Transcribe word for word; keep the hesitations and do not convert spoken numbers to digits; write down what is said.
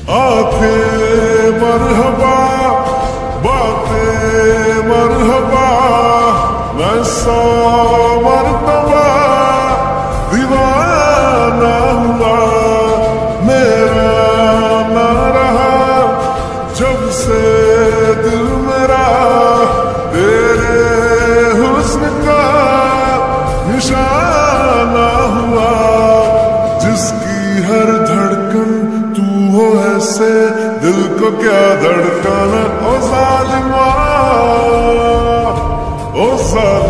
आंखें मरहबा, बातें मरहबा, मैं सौ मरतबा दीवाना हुआ। मेरा ना रहा जब से दिल मेरा तेरे हुस्न का निशाना हुआ। जिसकी हर धड़कन तू हो ऐसे, दिल को क्या धड़काना। ओ जालिमा, ओ जालिमा।